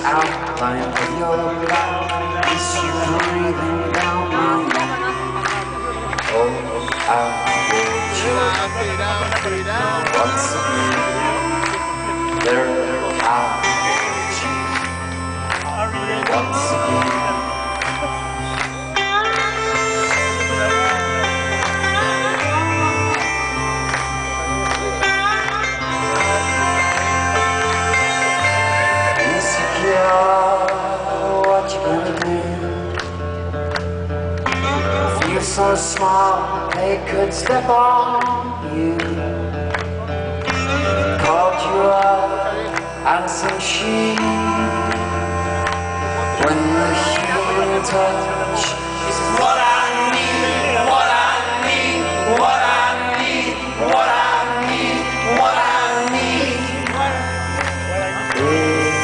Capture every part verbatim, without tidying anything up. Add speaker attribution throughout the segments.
Speaker 1: outline of your life is you breathing down my neck. Oh, I will choose once again. There I will choose once again. What you gonna do? You're so small, they could step on you. Called you up on some sheet. When the human touch is what I need, what I need, what I need, what I need, what I need. It's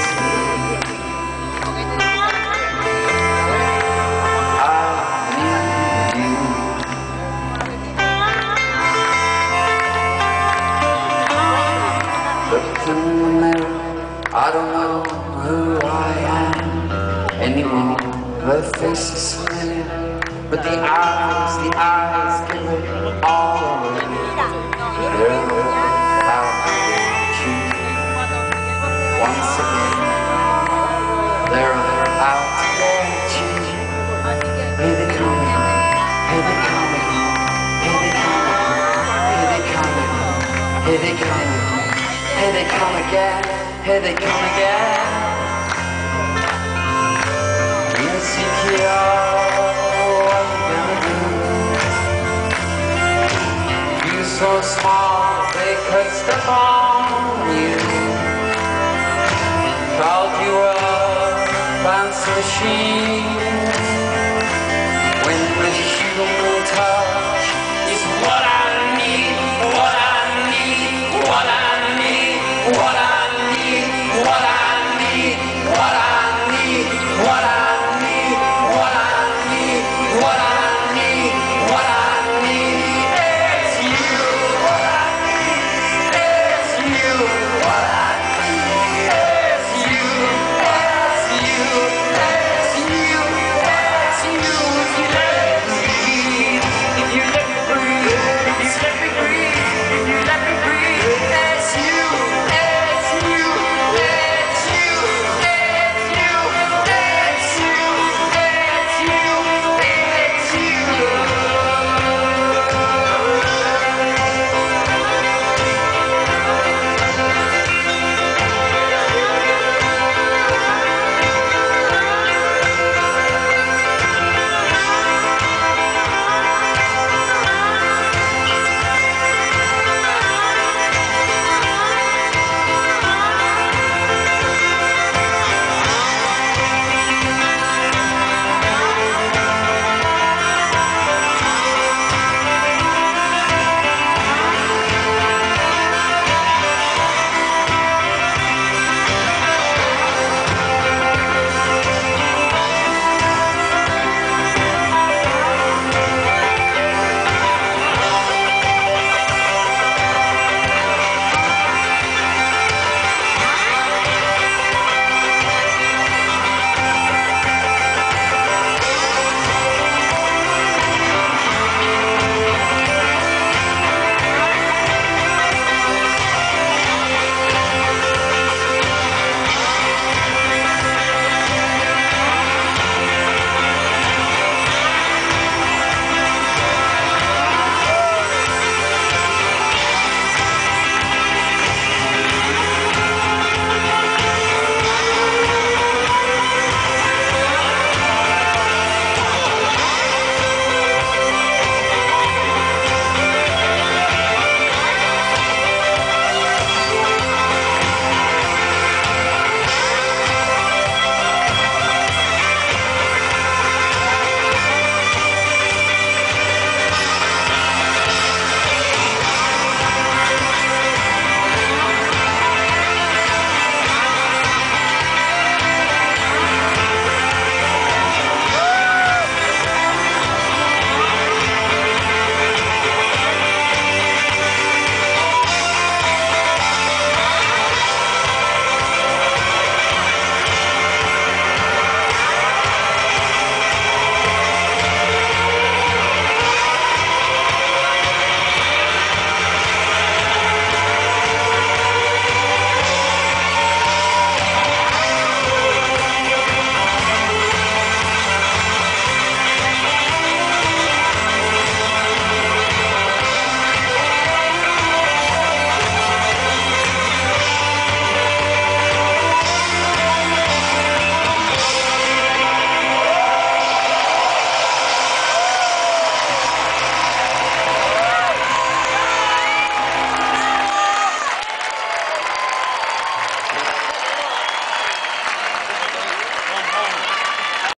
Speaker 1: in the mirror, I don't know who I am anymore. The face is familiar, but the eyes, the eyes give it all away. They're out to get you once again. They're out to get you. Here they come, here they come, here they come, here they come, here they come. Here they come again, here they come again. Insecure, what you gonna do? You so small, they could step on you. Called you up, fancy machine. When the human